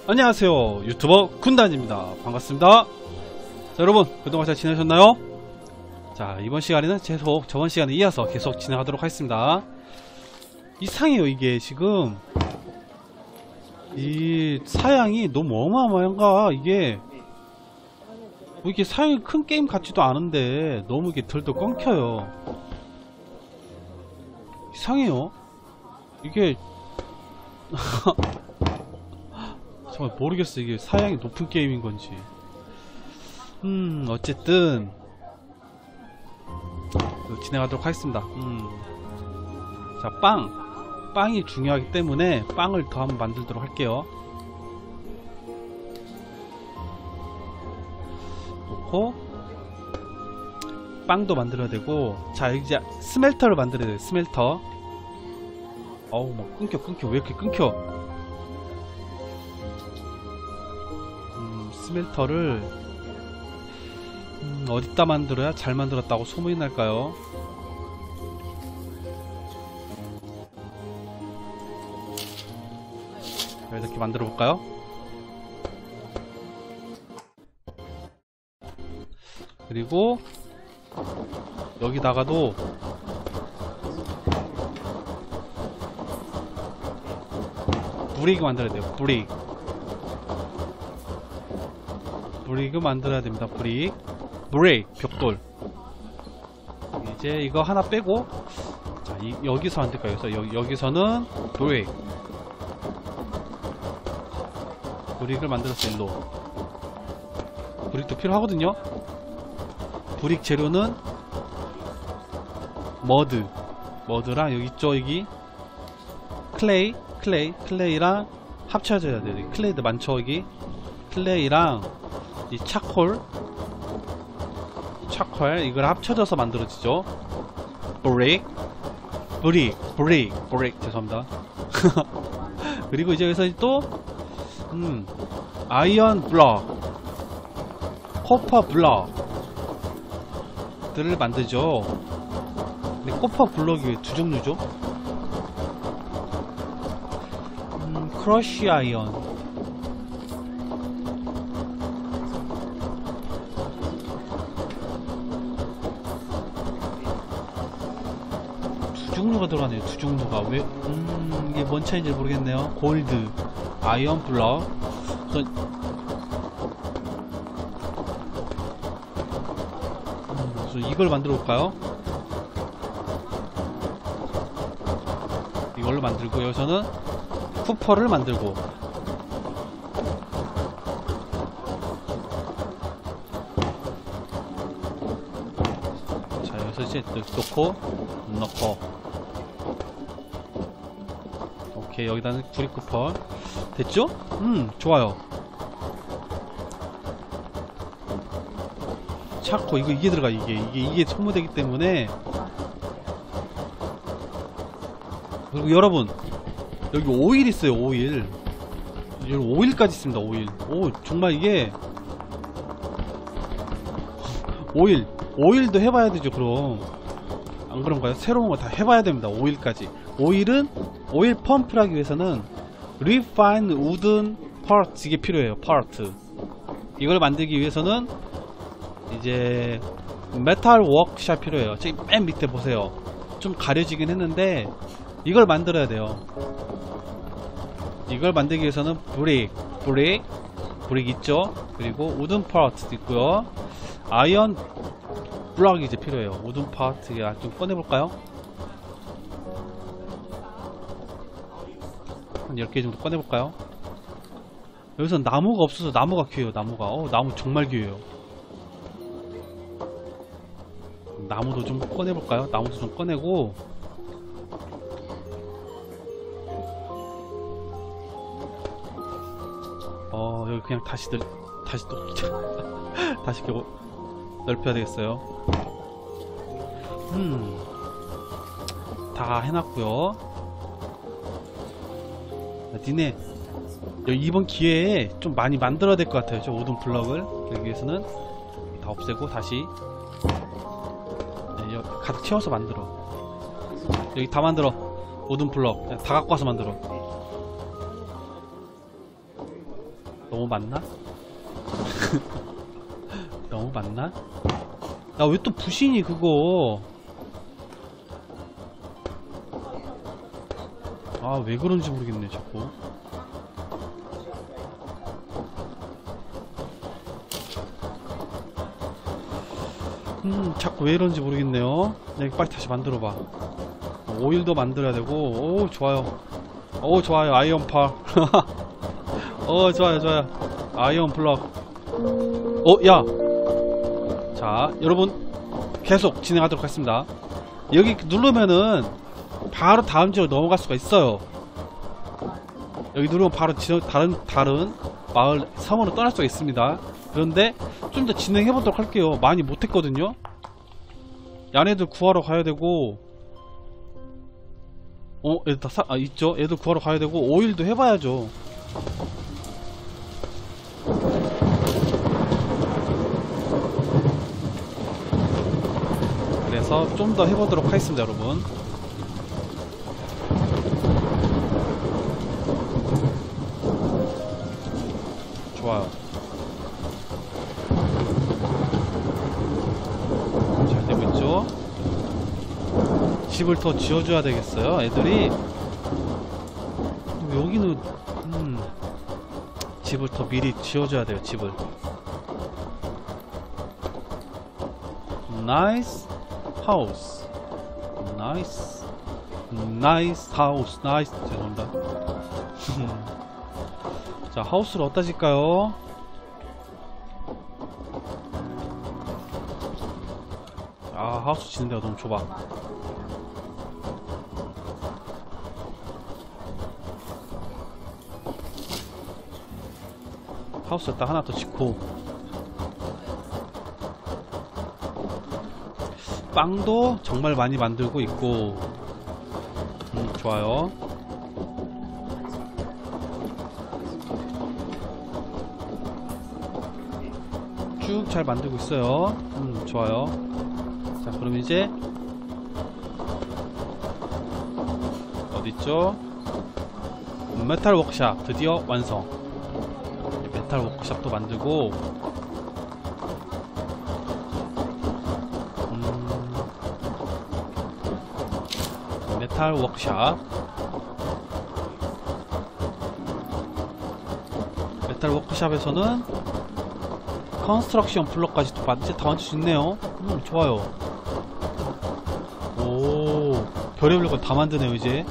안녕하세요, 유튜버 군단입니다. 반갑습니다. 자, 여러분 그동안 잘 지내셨나요? 자, 이번 시간에는 계속 저번 시간에 이어서 계속 진행하도록 하겠습니다. 이상해요. 이게 지금 이 사양이 너무 어마어마한가. 이게 뭐 이렇게 사양이 큰 게임 같지도 않은데 너무 이게 덜덜 끊겨요. 이상해요. 이게 정말 모르겠어. 이게 사양이 높은 게임인 건지. 어쨌든 진행하도록 하겠습니다. 자, 빵이 중요하기 때문에 빵을 더 한번 만들도록 할게요. 놓고 빵도 만들어야 되고. 자, 이제 스멜터를 만들어야 돼요. 스멜터. 어우, 막 끊겨. 왜 이렇게 끊겨? 스멜터를 어디다 만들어야 잘 만들었다고 소문이 날까요? 이렇게 만들어 볼까요? 그리고 여기다가도 브릭 만들어야 돼요. 브릭을 만들어야 됩니다. 브릭 벽돌. 이제 이거 하나 빼고, 자, 여기서 안 될까요? 그래서 여기서는 브릭을 만들었어요. 일로 브릭도 필요하거든요. 브릭 재료는 머드랑 여기 있죠. 여기 클레이랑 합쳐져야 돼요. 클레이도 많죠. 여기 클레이랑 이 차콜 이걸 합쳐져서 만들어지죠. 브릭 죄송합니다. 그리고 이제 여기서 또 아이언 블럭, 코퍼 블럭들을 만들죠. 근데 코퍼 블럭이 왜 두 종류죠? 크러쉬 아이언, 두 종류가 들어가네요. 두 종류가 왜 이게 뭔 차이인지 모르겠네요. 골드 아이언 블럭. 그래서 이걸 만들어 볼까요? 이걸로 만들고, 여기서는 쿠퍼를 만들고. 자, 여기서 이제 넣고 오케이. 여기다는 브릭 쿠퍼 됐죠? 좋아요. 차코 이게 들어가. 이게 소모되기 때문에. 그리고 여러분, 여기 오일 있어요. 오일. 여기 오일까지 있습니다. 오일. 정말 이게 오일도 해봐야 되죠. 그럼 안 그런가요? 새로운 거 다 해봐야 됩니다. 오일까지. 오일 펌프를 하기 위해서는 refined wooden parts, 이게 필요해요. 파트. 이걸 만들기 위해서는 이제 메탈 워크샵 필요해요. 저기 맨 밑에 보세요. 좀 가려지긴 했는데 이걸 만들어야 돼요. 이걸 만들기 위해서는 브릭 있죠. 그리고 우든 파트도 있고요. 아이언 블럭이 이제 필요해요. 우든 파트 좀 꺼내볼까요? 한 10개 정도 꺼내볼까요? 여기서 나무가 없어서 나무가 귀해요. 나무 정말 귀해요. 나무도 좀 꺼내볼까요? 나무도 좀 꺼내고. 여기 그냥 다시 또 다시 이렇게 넓혀야 되겠어요. 다 해놨고요. 니네 이번 기회에 좀 많이 만들어야 될 것 같아요. 저 우든 블럭을. 그러기 위해서는 다 없애고 다시 가득 채워서 만들어. 여기 다 만들어. 우든 블럭 다 갖고 와서 만들어. 너무 많나? 너무 많나? 야, 왜 또 부신이 그거? 아, 왜 그런지 모르겠네, 자꾸. 자꾸 왜 이런지 모르겠네요. 여기 빨리 다시 만들어봐. 오일도 만들어야 되고. 오, 좋아요. 오, 좋아요. 아이언팔. 좋아요, 좋아요. 아이언 블럭. 야! 자, 여러분, 계속 진행하도록 하겠습니다. 여기 누르면은 바로 다음 지역으로 넘어갈 수가 있어요. 여기 누르면 바로 다른 마을 섬으로 떠날 수가 있습니다. 그런데 좀 더 진행해보도록 할게요. 많이 못했거든요. 얘네들 구하러 가야 되고, 애들 다 있죠? 애들 구하러 가야 되고, 오일도 해봐야죠. 그래서 좀 더 해보도록 하겠습니다, 여러분. 좋아요. 잘 되고 있죠? 집을 더 지어줘야 되겠어요, 애들이. 여기는 집을 더 미리 지어줘야 돼요, 집을. 나이스 하우스. 나이스 하우스. 나이스. 죄송합니다. 자, 하우스를 어디다 질까요? 아, 하우스 짓는 데가 너무 좁아. 하우스에다 하나 더 짓고, 빵도 정말 많이 만들고 있고. 좋아요. 쭉 잘 만들고 있어요. 좋아요. 자, 그럼 이제 어딨죠? 메탈 워크샵 드디어 완성. 메탈 워크샵도 만들고, 메탈 워크샵. 메탈 워크샵에서는 컨스트럭션 블럭까지도 이제 다 만들 수 있네요. 좋아요. 오, 별의별 걸 다 만드네요, 이제.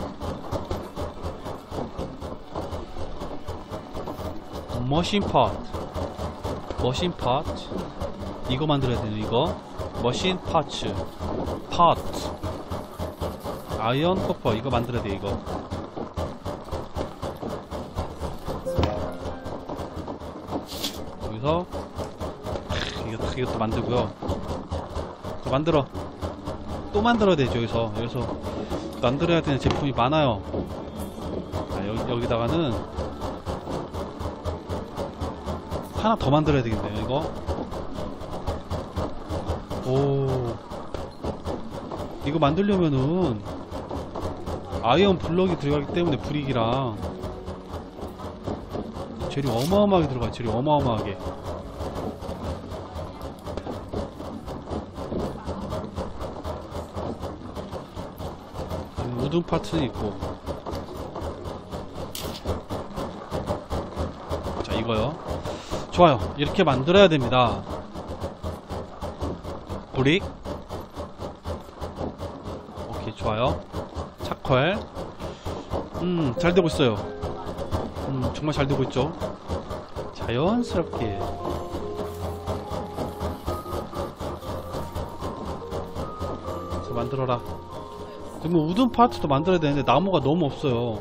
머신 파트. 머신 파트. 이거 만들어야 되네, 이거. 머신 파츠. 파트. 아이언 커퍼. 이거 만들어야 돼, 이거. 여기서 이것도 만들고요. 또 만들어. 또 만들어야 되죠. 여기서 만들어야 되는 제품이 많아요. 자, 여기다가는 하나 더 만들어야 되겠네요, 이거. 오, 이거 만들려면은 아이언 블럭이 들어가기 때문에 브릭이랑 재료 어마어마하게 들어가요. 재료 어마어마하게. 우든 파츠는 있고. 자, 이거요. 좋아요. 이렇게 만들어야 됩니다. 브릭. 오케이, 좋아요. 차콜. 잘 되고 있어요. 정말 잘 되고 있죠. 자연스럽게. 그래서 만들어라. 그리고 우든 파트도 만들어야 되는데 나무가 너무 없어요.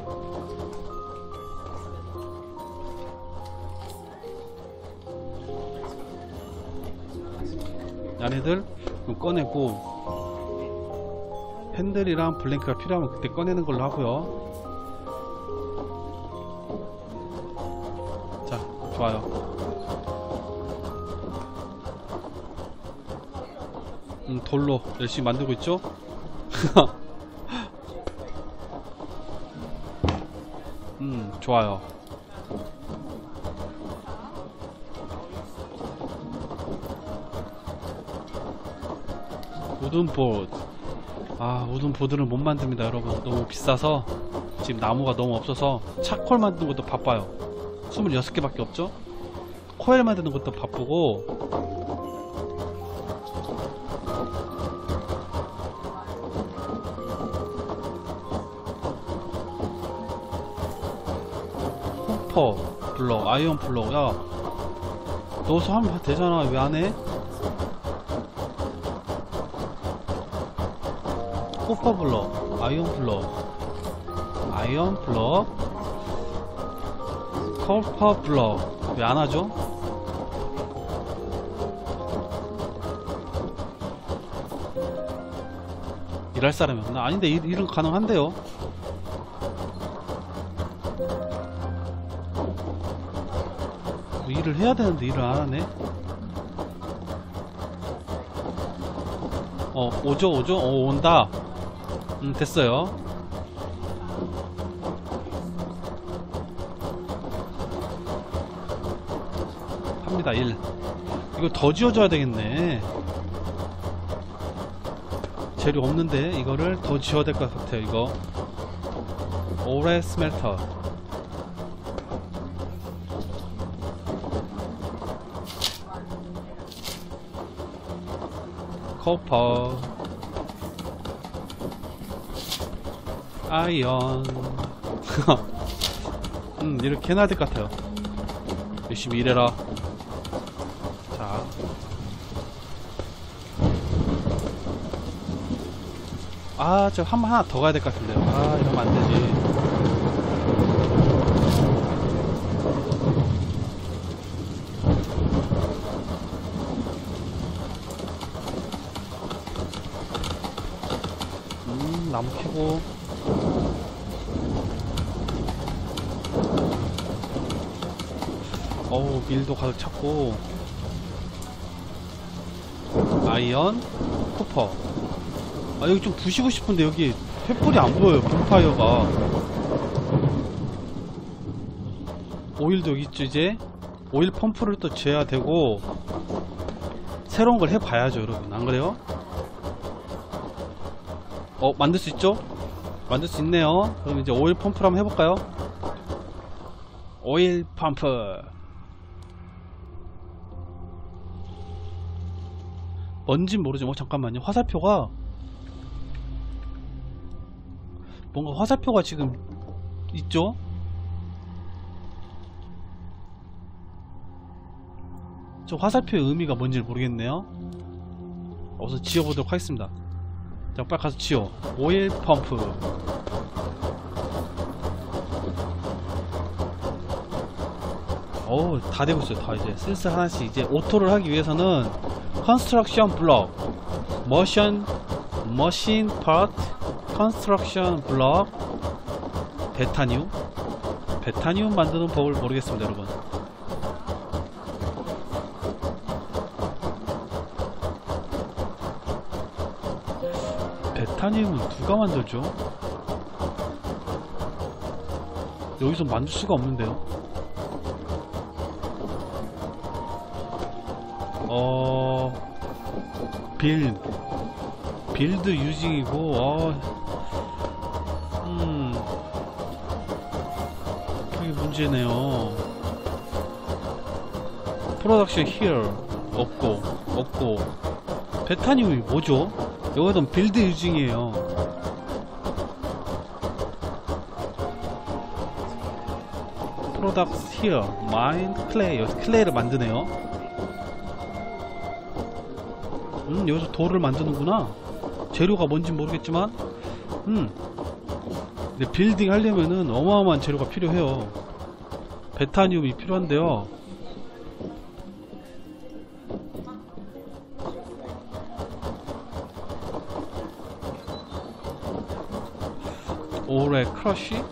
얘네들 꺼내고, 핸들이랑 블랭크가 필요하면 그때 꺼내는 걸로 하고요. 자, 좋아요. 돌로 열심히 만들고 있죠? 좋아요. 우든보드. 아, 우든보드를 못 만듭니다 여러분. 너무 비싸서 지금 나무가 너무 없어서 차콜 만드는 것도 바빠요. 26개밖에 없죠. 코일 만드는 것도 바쁘고. 코퍼 블럭, 아이언 블럭. 야, 넣어서 하면 되잖아. 왜 안 해? 코퍼 블럭, 아이언 블럭, 아이언 블럭, 코퍼 블럭. 왜 안 하죠? 일할 사람이 없나? 아닌데, 일은 가능한데요. 일을 해야 되는데 일을 안 하네. 오죠. 온다. 됐어요. 합니다. 일. 이거 더 지어줘야 되겠네. 재료 없는데 이거를 더 지어야 될 것 같아요. 이거 오레 스멜터. 코퍼, 아이언. 이렇게 해놔야 될 것 같아요. 열심히 일해라. 자, 저 하나 더 가야 될 것 같은데요. 이러면 안 되지. 나무 캐고. 밀도 가득 찼고. 아이언, 쿠퍼. 여기 좀 부시고 싶은데 여기 횃불이 안 보여요. 본파이어가. 오일도 여기 있죠. 이제 오일 펌프를 또 지어야 되고, 새로운 걸 해봐야죠 여러분. 안 그래요? 만들 수 있죠? 만들 수 있네요. 그럼 이제 오일 펌프를 한번 해볼까요? 오일 펌프. 뭔진 모르지만 잠깐만요. 화살표가 뭔가 화살표가 지금 있죠? 저 화살표의 의미가 뭔지 모르겠네요. 어서 지어보도록 하겠습니다. 자, 빨리 가서 지어. 오일 펌프. 다 되고 있어요. 다 이제 슬슬 하나씩. 이제 오토를 하기 위해서는 컨스트럭션 블럭, 머신 파트, 컨스트럭션 블럭, 베타늄 만드는 법을 모르겠습니다 여러분. 베타늄은 누가 만들죠? 여기서 만들 수가 없는데요. 빌드 유징이고. 그게 문제네요. 프로덕션 히어 없고. 베타늄이 뭐죠? 여기도 빌드 유징이에요. 프로덕트 히어 마인드 클레이. 여기서 클레이를 만드네요. 여기서 돌을 만드는구나. 재료가 뭔지 모르겠지만 근데 빌딩 하려면은 어마어마한 재료가 필요해요. 베타늄이 필요한데요. 오레 크러쉬?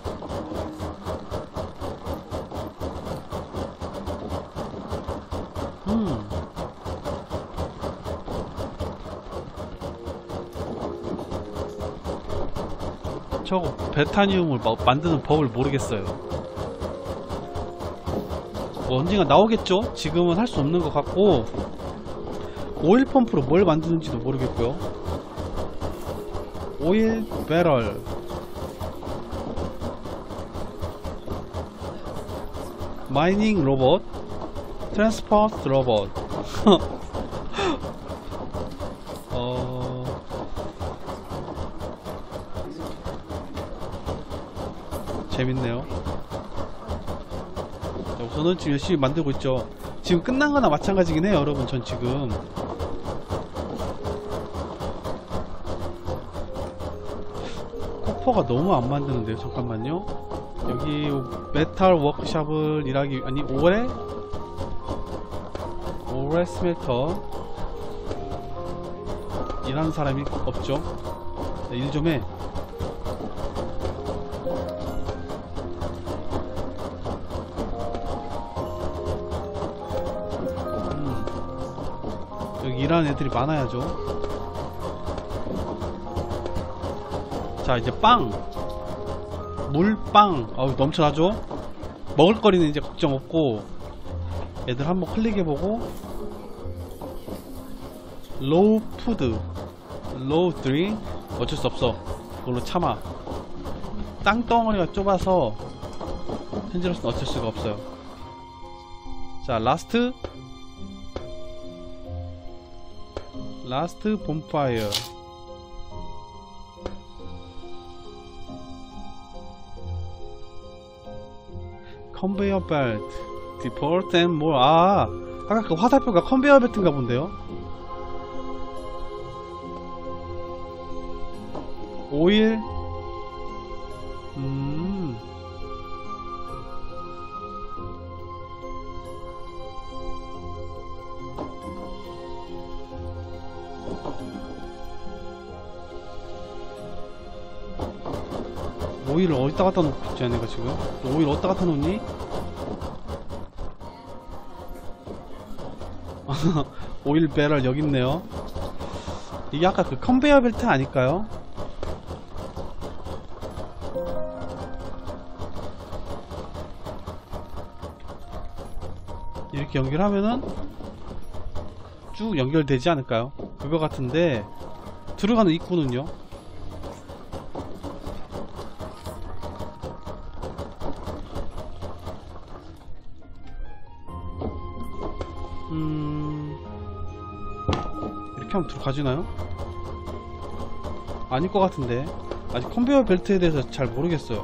저거 베타늄을 만드는 법을 모르겠어요. 언젠가 나오겠죠? 지금은 할 수 없는 것 같고, 오일 펌프로 뭘 만드는지도 모르겠고요. 오일 배럴, 마이닝 로봇, 트랜스포트 로봇. 재밌네요. 자, 우선은 지금 열심히 만들고 있죠. 지금 끝난 거나 마찬가지긴 해요, 여러분. 전 지금 코퍼가 너무 안 만드는데요. 잠깐만요. 여기 메탈 워크샵을 일하기, 아니 오래 스멜터 일하는 사람이 없죠. 일 좀 해. 여기 일하는 애들이 많아야죠. 자, 이제 빵, 물빵. 어우, 넘쳐나죠. 먹을거리는 이제 걱정 없고, 애들 한번 클릭해보고, 로우 푸드, 로우 드링. 어쩔 수 없어, 그걸로 참아. 땅덩어리가 좁아서 현재로서는 어쩔 수가 없어요. 자, 라스트 본파이어. 컨베이어 벨트, 디폴트 앤 몰. 아까 그 화살표가 컨베이어 벨트인가 본데요. 오일, 오일을 어디다 갖다 놓고 있지, 내가 지금? 오일 어디다 갖다 놓니? 오일 배럴 여기 있네요. 이게 아까 그 컨베이어 벨트 아닐까요? 이렇게 연결하면은 쭉 연결되지 않을까요? 그거 같은데 들어가는 입구는요? 이렇게 하면 들어가지나요? 아닐 것 같은데. 아직 컨베이어 벨트에 대해서 잘 모르겠어요.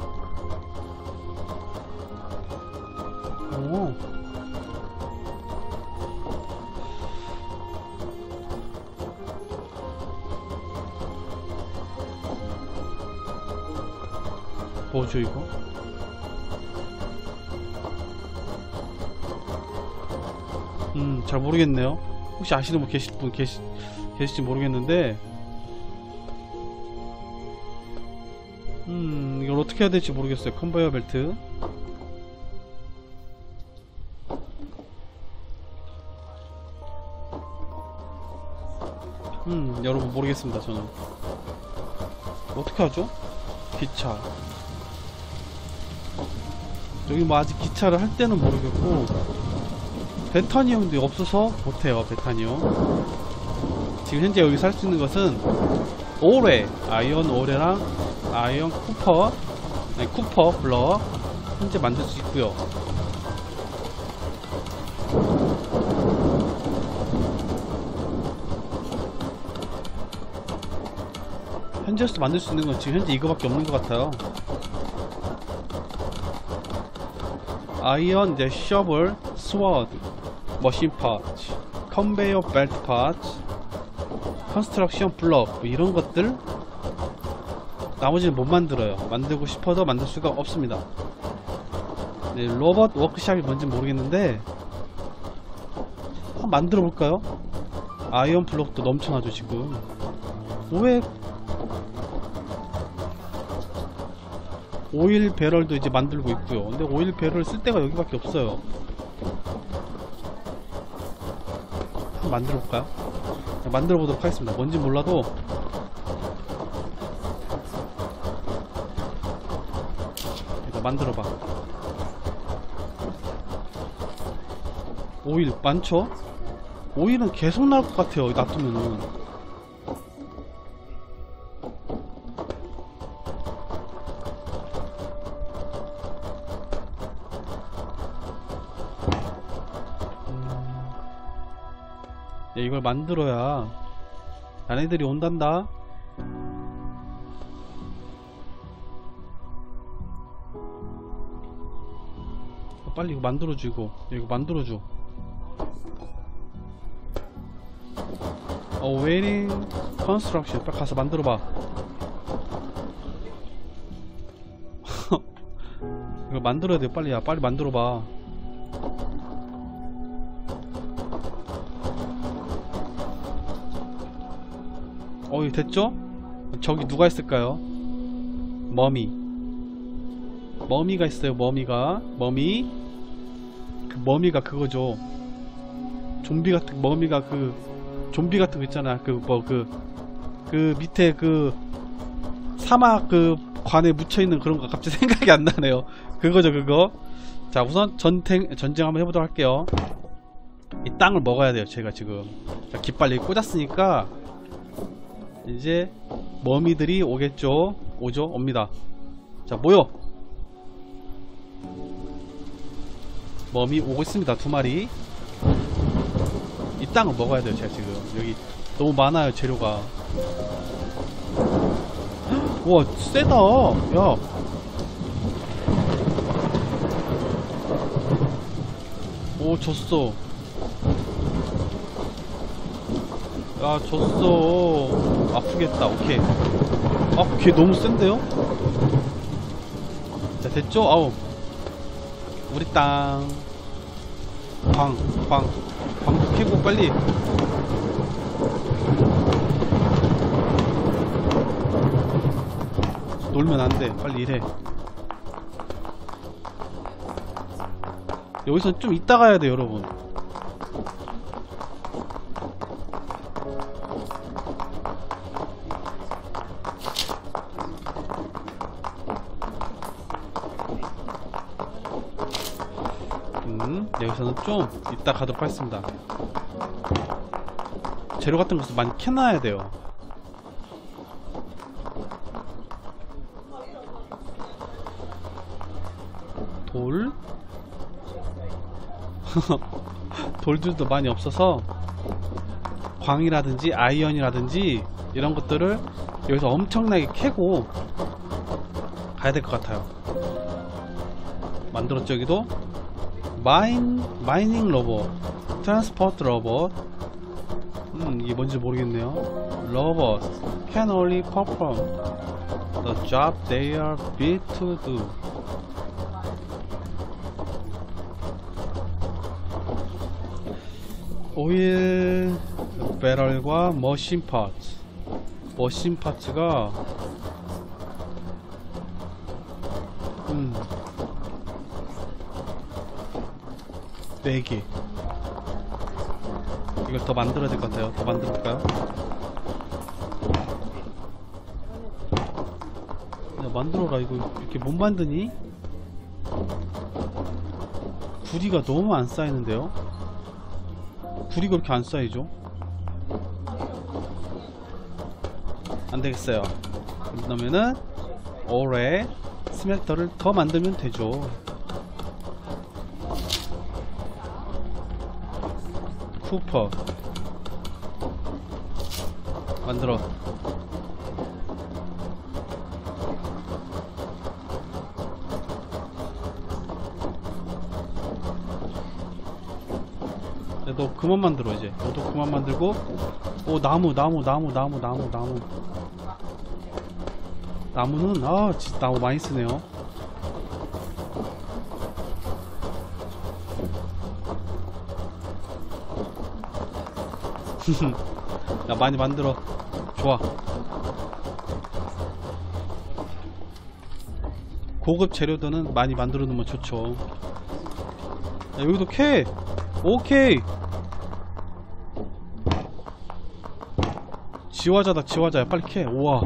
오. 뭐죠 이거? 잘 모르겠네요. 혹시 아시는 분 계실지 모르겠는데, 이걸 어떻게 해야 될지 모르겠어요. 컨베이어 벨트. 여러분 모르겠습니다. 저는 어떻게 하죠? 기차. 여기 뭐 아직 기차를 할 때는 모르겠고, 베타니움도 없어서 못해요. 베타니움. 지금 현재 여기서 할 수 있는 것은 오레, 아이언 오레랑 아이언 쿠퍼, 아니 쿠퍼 블럭 현재 만들 수 있고요. 현재로서 만들 수 있는 건 지금 현재 이거밖에 없는 것 같아요. 아이언, 이제 셔블, 스워드, 머신 파츠, 컨베이어 벨트 파츠, 컨스트럭션 블럭, 뭐 이런 것들. 나머지는 못 만들어요. 만들고 싶어도 만들 수가 없습니다. 네, 로봇 워크샵이 뭔지 모르겠는데 한번 만들어 볼까요? 아이언 블럭도 넘쳐나죠 지금. 왜 오일 배럴도 이제 만들고 있고요. 근데 오일 배럴 쓸 데가 여기밖에 없어요. 한번 만들어 볼까요? 만들어 보도록 하겠습니다. 뭔지 몰라도 일단 만들어 봐. 오일 많죠? 오일은 계속 나올 것 같아요 놔두면은. 야, 이걸 만들어야 얘네들이 온단다. 빨리 이거 만들어줘. 이거 만들어줘. waiting construction. 빨리 가서 만들어봐. 이거 만들어야 돼. 빨리. 야 빨리 만들어봐. 이거 됐죠? 저기 누가 있을까요? 머미가 있어요. 머미가 그거죠. 좀비 같은 머미가 그 좀비 같은 거 있잖아. 그 밑에 그 사막 그 관에 묻혀 있는 그런 거 갑자기 생각이 안 나네요. 그거죠, 그거. 자, 우선 전쟁 한번 해보도록 할게요. 이 땅을 먹어야 돼요. 제가 지금 자, 깃발 꽂았으니까 이제 머미들이 오겠죠. 옵니다. 자, 모여. 머미 오고 있습니다. 2마리. 이 땅을 먹어야 돼요. 제가 지금 여기 너무 많아요. 재료가. 우와 세다. 야 오 졌어. 야 졌어. 아프겠다. 오케이. 아 걔 너무 센데요? 자 됐죠? 아우 우리 땅 광도 캐고 빨리. 놀면 안돼. 빨리 일해. 여기서 좀 이따 가야 돼 여러분. 여기서는 좀 이따 가도록 하겠습니다. 재료 같은 것도 많이 캐놔야 돼요. 돌? 돌들도 많이 없어서 광이라든지 아이언이라든지 이런 것들을 여기서 엄청나게 캐고 가야 될 것 같아요. 만들었죠. 여기도 마이닝 로봇, 트랜스포트 로봇. 이게 뭔지 모르겠네요. 로봇 can only perform the job they are built to do. 오일 배럴과 머신 파츠. 머신 파츠가 4개. 이걸 더 만들어야 될 것 같아요. 더 만들어볼까요? 야 만들어라. 이거 이렇게 못 만드니? 구리가 너무 안 쌓이는데요? 구리가 그렇게 안 쌓이죠? 안되겠어요. 그러면은 올해 스멜터를 더 만들면 되죠. 쿠퍼 만들어. 야, 너 그만 만들어 이제. 너도 그만 만들고. 오 나무. 나무는 진짜 나무 많이 쓰네요. 야 많이 만들어. 좋아. 고급 재료들은 많이 만들어 놓으면 좋죠. 야, 여기도 캐. 오케이. 지화자다. 지화자야. 빨리 캐. 우와.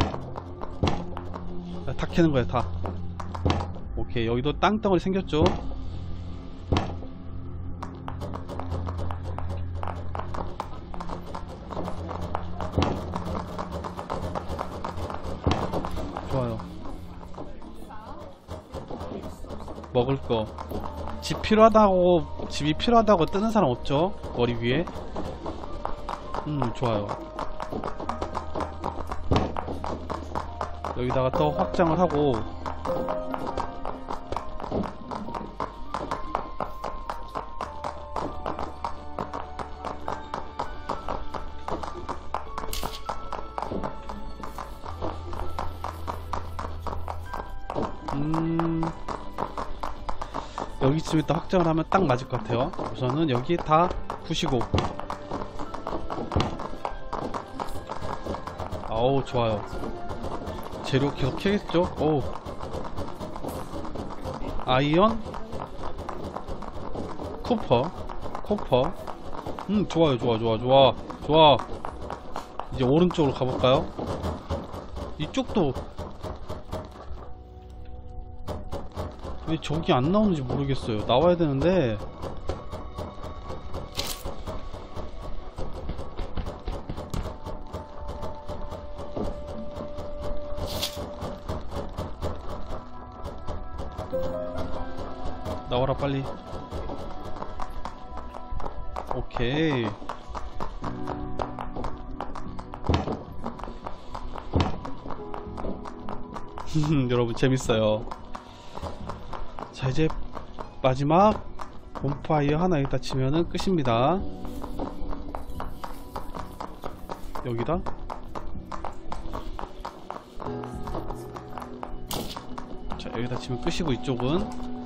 야, 다 캐는 거야 다. 오케이. 여기도 땅덩어리 생겼죠. 좋아요. 먹을 거. 집이 필요하다고 뜨는 사람 없죠? 머리 위에. 좋아요. 여기다가 더 확장을 하고. 여기쯤에 또 확장을 하면 딱 맞을 것 같아요. 우선은 여기 다 부시고. 아우 좋아요. 재료 계속 캐겠죠? 오. 아이언, 코퍼. 좋아요. 좋아. 이제 오른쪽으로 가볼까요? 이쪽도 왜 저기 안 나오는지 모르겠어요. 나와야 되는데. 나와라 빨리. 오케이. 여러분 재밌어요. 자, 이제 마지막 본파이어 하나 여기다 치면은 끝입니다. 여기다 자, 여기다 치면 끝이고, 이쪽은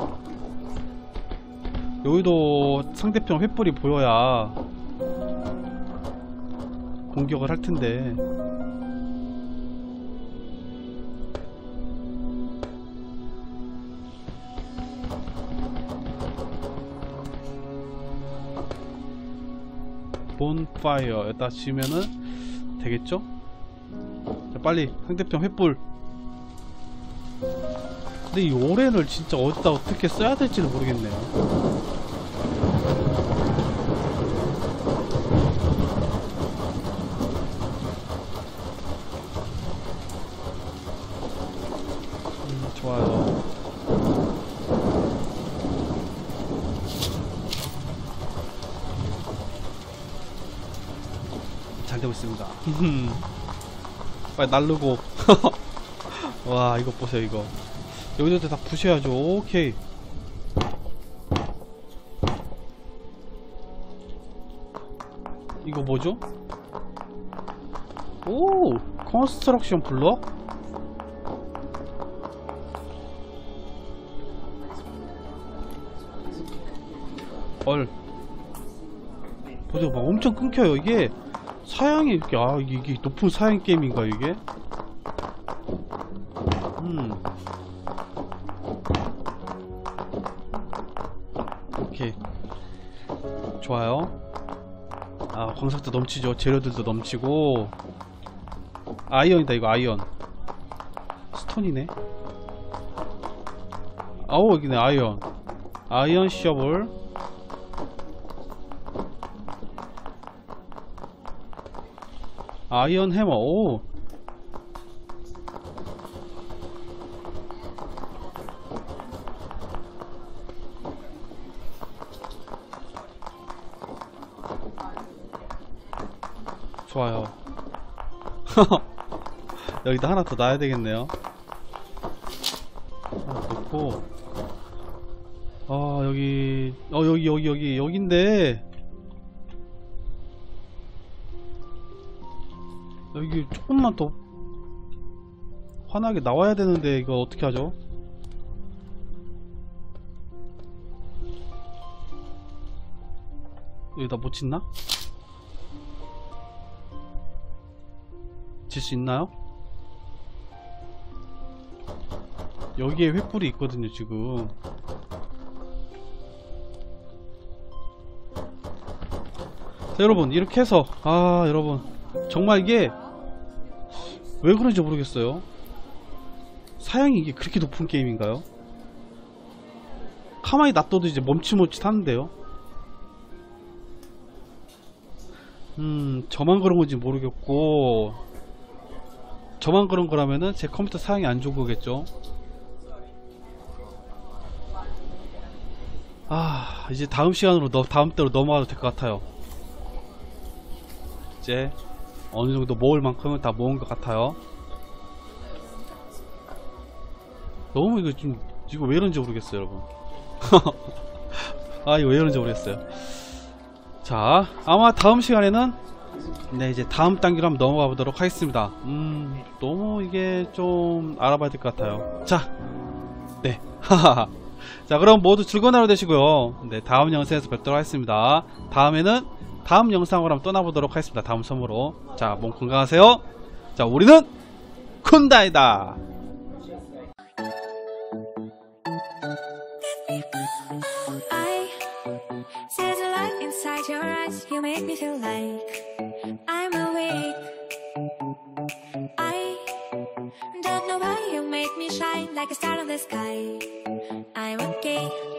여기도 상대편 횃불이 보여야 공격을 할 텐데. 본파이어 여기다 지으면은 되겠죠? 자, 빨리 상대편 횃불. 근데 이 오렌을 진짜 어디다 어떻게 써야 될지는 모르겠네요. 좋아요. 잘 되고 있습니다. 빨리 날르고. 와, 이거 보세요. 이거 여기도 다 부셔야죠. 오케이. 이거 뭐죠? 오, 컨스트럭션 블럭? 헐. 보세요, 막 엄청 끊겨요. 이게 사양이 이렇게, 이게 높은 사양 게임인가요, 이게? 오케이. 좋아요. 광석도 넘치죠. 재료들도 넘치고. 아이언이다, 이거 아이언. 스톤이네. 아우, 여기네, 아이언. 아이언 셔블. 아이언 해머. 오. 좋아요. 여기다 하나 더 놔야 되겠네요. 하나 넣고. 여기인데 여기 조금만 더 환하게 나와야 되는데 이거 어떻게 하죠? 여기다 못 짓나? 질 수 있나요? 여기에 횃불이 있거든요 지금. 자, 여러분 이렇게 해서 여러분 정말 이게 왜 그런지 모르겠어요. 사양이 이게 그렇게 높은 게임인가요? 가만히 놔둬도 이제 멈칫멈칫 하는데요. 저만 그런 건지 모르겠고 저만 그런 거라면은 제 컴퓨터 사양이 안 좋은 거겠죠. 이제 다음 시간으로 다음 때로 넘어가도 될 것 같아요. 이제 어느 정도 모을 만큼은 다 모은 것 같아요. 너무 이거 왜 이런지 모르겠어요, 여러분. 이거 왜 이런지 모르겠어요. 자, 아마 다음 시간에는 네, 이제 다음 단계로 한번 넘어가 보도록 하겠습니다. 너무 이게 좀 알아봐야 될 것 같아요. 자, 네. 자, 그럼 모두 즐거운 하루 되시고요. 네, 다음 영상에서 뵙도록 하겠습니다. 다음에는 다음 영상으로 한번 떠나보도록 하겠습니다. 다음 섬으로. 자, 몸 건강하세요. 자, 우리는 쿤다이다. There's a light inside your eyes. You make me feel like I'm awake. I don't know why you make me shine like a star in the sky. I'm okay.